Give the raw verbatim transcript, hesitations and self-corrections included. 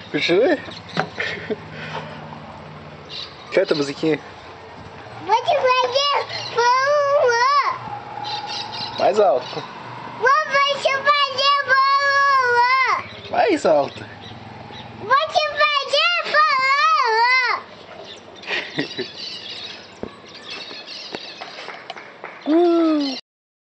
Continue. Canta a musiquinha. Vou te fazer bololô. Mais alto. Vou te fazer bololô. Mais alto. Vou te fazer bololô.